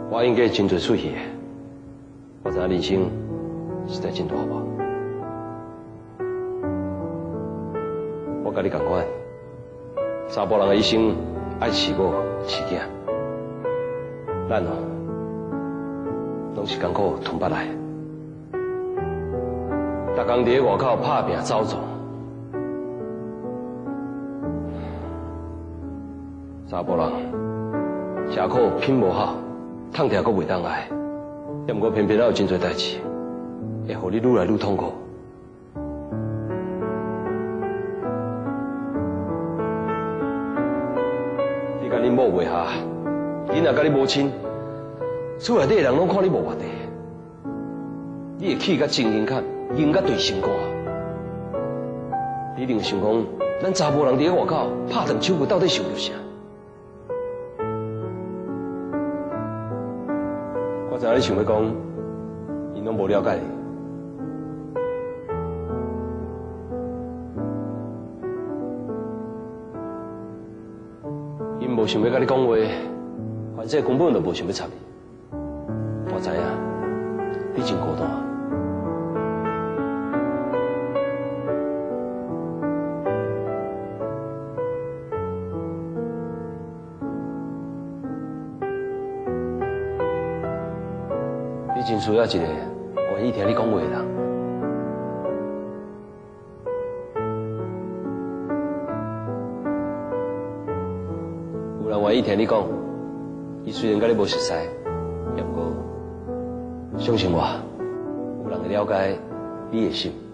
我应该真侪出息的，我知影人生实在真大无。我甲你同款，查甫人的一生爱饲某饲囝，咱哦，拢是艰苦吞巴来，逐工伫咧外口打拼走走。查甫人吃苦拼无好，趁条阁袂当爱，也毋过偏偏还有真侪代志，会互你愈来愈痛苦。你甲恁某袂合，囡仔甲你无亲，厝内底的人拢看你无活地，你会气甲真硬坎，硬甲对心肝。你一定想讲，咱查甫人伫咧外口拍断手骨，到底想着啥？我知影你想要讲，因拢无了解你。因无想要甲你讲话，反正根本就无想要插你。我知影，你真孤单。你真需要一个愿意听你讲话的人。有人愿意听你讲，伊虽然甲你无熟悉，也毋过相信我，有人会了解你的心。